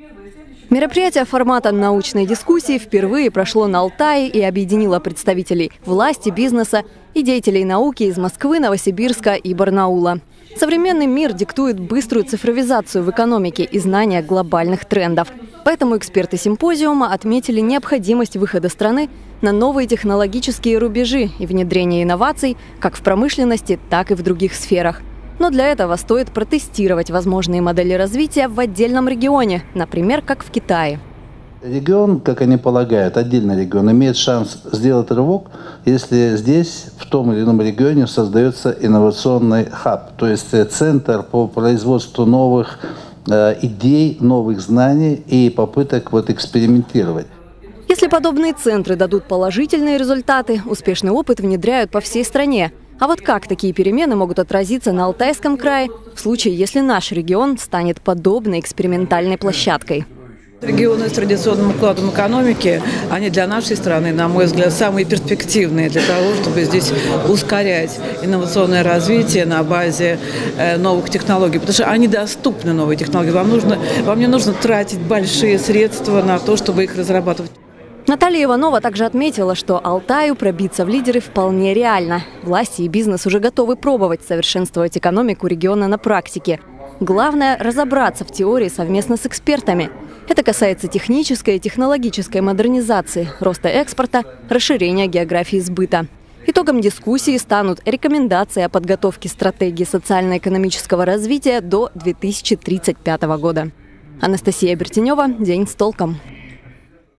Мероприятие формата научной дискуссии впервые прошло на Алтае и объединило представителей власти, бизнеса и деятелей науки из Москвы, Новосибирска и Барнаула. Современный мир диктует быструю цифровизацию в экономике и знания глобальных трендов. Поэтому эксперты симпозиума отметили необходимость выхода страны на новые технологические рубежи и внедрения инноваций как в промышленности, так и в других сферах. Но для этого стоит протестировать возможные модели развития в отдельном регионе, например, как в Китае. Регион, как они полагают, отдельный регион, имеет шанс сделать рывок, если здесь, в том или ином регионе, создается инновационный хаб, то есть центр по производству новых идей, новых знаний и попыток экспериментировать. Если подобные центры дадут положительные результаты, успешный опыт внедряют по всей стране. А вот как такие перемены могут отразиться на Алтайском крае в случае, если наш регион станет подобной экспериментальной площадкой? Регионы с традиционным укладом экономики, они для нашей страны, на мой взгляд, самые перспективные для того, чтобы здесь ускорять инновационное развитие на базе новых технологий. Потому что они доступны, новые технологии. Вам не нужно тратить большие средства на то, чтобы их разрабатывать. Наталья Иванова также отметила, что Алтаю пробиться в лидеры вполне реально. Власти и бизнес уже готовы пробовать совершенствовать экономику региона на практике. Главное – разобраться в теории совместно с экспертами. Это касается технической и технологической модернизации, роста экспорта, расширения географии сбыта. Итогом дискуссии станут рекомендации о подготовке стратегии социально-экономического развития до 2035 года. Анастасия Бертенева. День с толком.